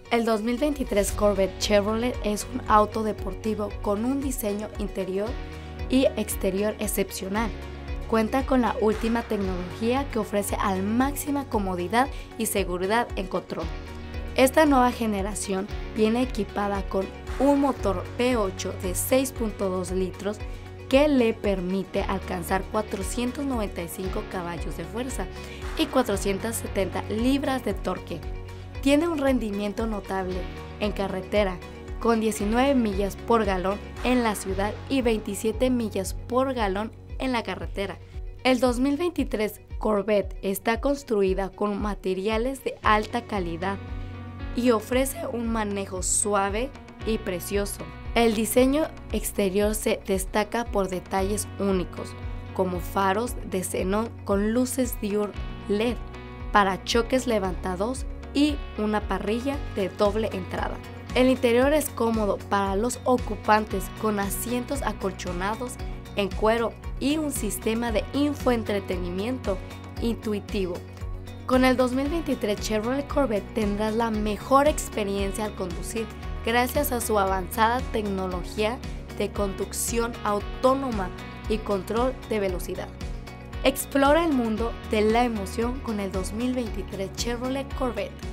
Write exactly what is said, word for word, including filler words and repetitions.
El dos mil veintitrés Corvette Chevrolet es un auto deportivo con un diseño interior y exterior excepcional. Cuenta con la última tecnología que ofrece al máxima comodidad y seguridad en control. Esta nueva generación viene equipada con un motor V ocho de seis punto dos litros que le permite alcanzar cuatrocientos noventa y cinco caballos de fuerza y cuatrocientas setenta libras de torque. Tiene un rendimiento notable en carretera, con diecinueve millas por galón en la ciudad y veintisiete millas por galón en la carretera. El dos mil veintitrés Corvette está construida con materiales de alta calidad y ofrece un manejo suave y precioso. El diseño exterior se destaca por detalles únicos, como faros de xenón con luces diur L E D, parachoques levantados y una parrilla de doble entrada. El interior es cómodo para los ocupantes con asientos acolchonados en cuero y un sistema de infoentretenimiento intuitivo. Con el dos mil veintitrés Chevrolet Corvette tendrás la mejor experiencia al conducir gracias a su avanzada tecnología de conducción autónoma y control de velocidad. Explora el mundo de la emoción con el dos mil veintitrés Chevrolet Corvette.